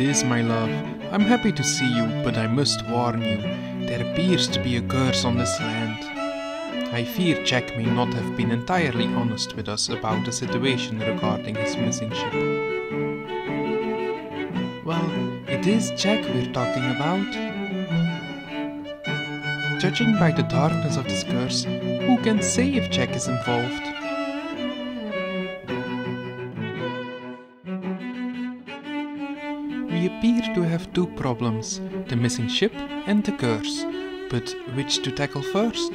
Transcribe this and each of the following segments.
is, my love. I'm happy to see you, but I must warn you. There appears to be a curse on this land. I fear Jack may not have been entirely honest with us about the situation regarding his missing ship. Well, it is Jack we're talking about. Judging by the darkness of this curse, who can say if Jack is involved? We appear to have two problems, the missing ship and the curse, but which to tackle first?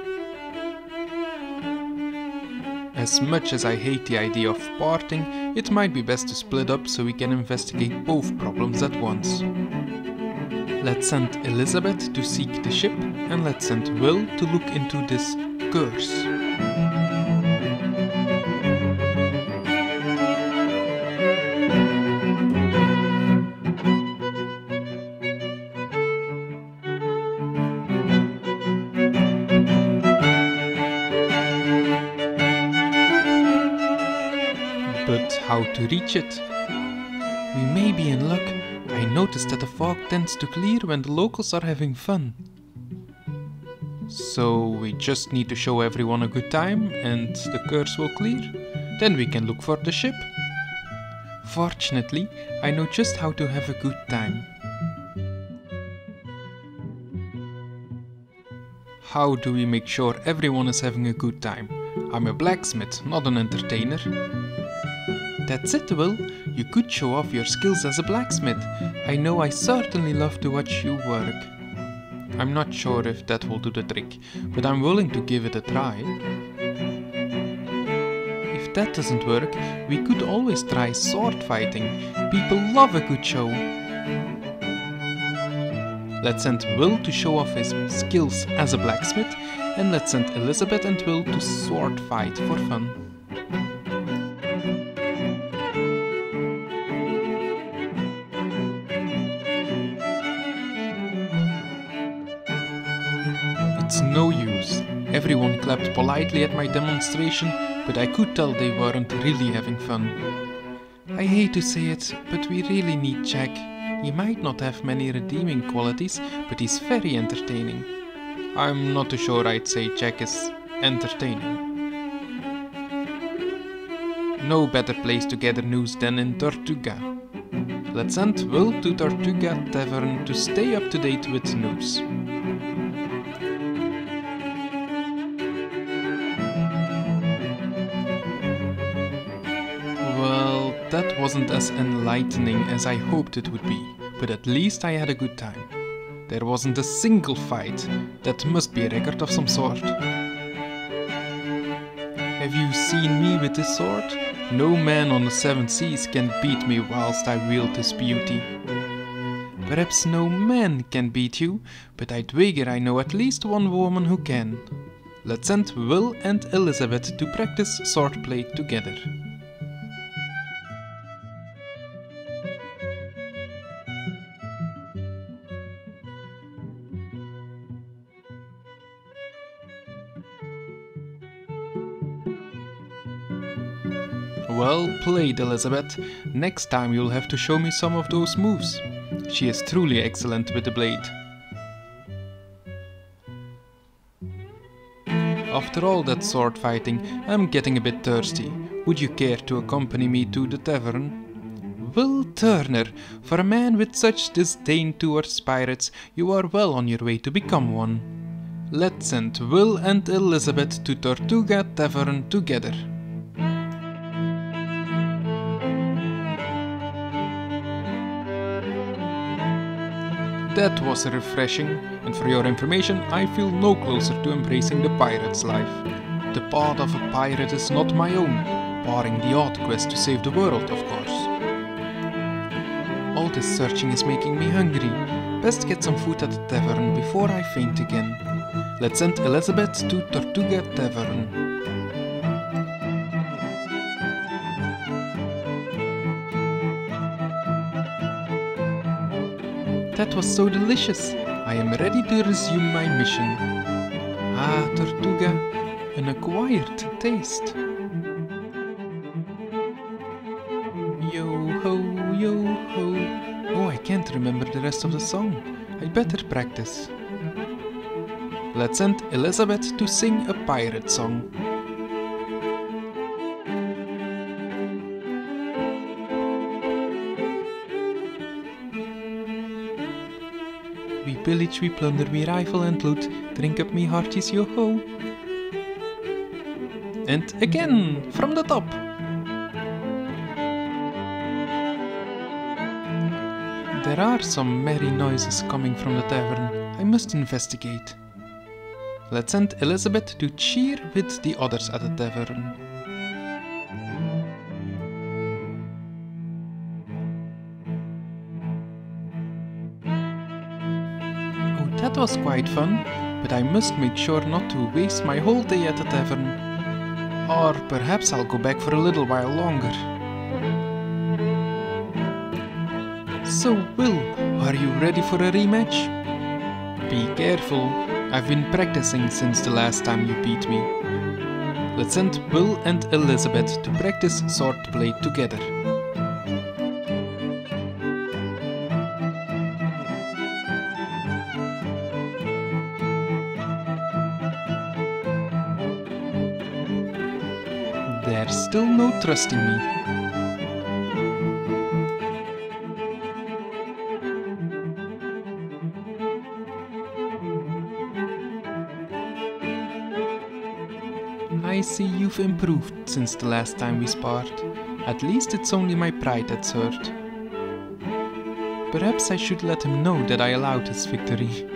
As much as I hate the idea of parting, it might be best to split up so we can investigate both problems at once. Let's send Elizabeth to seek the ship, and let's send Will to look into this curse. But how to reach it? We may be in luck. I noticed that the fog tends to clear when the locals are having fun. So we just need to show everyone a good time and the curse will clear. Then we can look for the ship. Fortunately, I know just how to have a good time. How do we make sure everyone is having a good time? I'm a blacksmith, not an entertainer. That's it, Will. You could show off your skills as a blacksmith. I know I certainly love to watch you work. I'm not sure if that will do the trick, but I'm willing to give it a try. If that doesn't work, we could always try sword fighting. People love a good show. Let's send Will to show off his skills as a blacksmith, and let's send Elizabeth and Will to sword fight for fun. It's no use. Everyone clapped politely at my demonstration, but I could tell they weren't really having fun. I hate to say it, but we really need Jack. He might not have many redeeming qualities, but he's very entertaining. I'm not too sure I'd say Jack is entertaining. No better place to gather news than in Tortuga. Let's send Will to Tortuga Tavern to stay up to date with news. Well, that wasn't as enlightening as I hoped it would be, but at least I had a good time. There wasn't a single fight. That must be a record of some sort. Have you seen me with this sword? No man on the seven seas can beat me whilst I wield this beauty. Perhaps no man can beat you, but I'd wager I know at least one woman who can. Let's send Will and Elizabeth to practice swordplay together. Well played, Elizabeth. Next time you'll have to show me some of those moves. She is truly excellent with the blade. After all that sword fighting, I'm getting a bit thirsty. Would you care to accompany me to the tavern? Will Turner, for a man with such disdain towards pirates, you are well on your way to become one. Let's send Will and Elizabeth to Tortuga Tavern together. That was refreshing, and for your information, I feel no closer to embracing the pirate's life. The path of a pirate is not my own, barring the odd quest to save the world, of course. All this searching is making me hungry. Best get some food at the tavern before I faint again. Let's send Elizabeth to Tortuga Tavern. That was so delicious! I am ready to resume my mission. Ah, Tortuga, an acquired taste. Yo ho, rest of the song. I better practice. Let's send Elizabeth to sing a pirate song. We pillage, we plunder, we rifle and loot, drink up me hearties, yo-ho. And again, from the top. There are some merry noises coming from the tavern. I must investigate. Let's send Elizabeth to cheer with the others at the tavern. Oh, that was quite fun, but I must make sure not to waste my whole day at the tavern. Or perhaps I'll go back for a little while longer. So, Will, are you ready for a rematch? Be careful, I've been practicing since the last time you beat me. Let's send Will and Elizabeth to practice swordplay together. There's still no trusting me. I see you've improved since the last time we sparred. At least it's only my pride that's hurt. Perhaps I should let him know that I allowed his victory.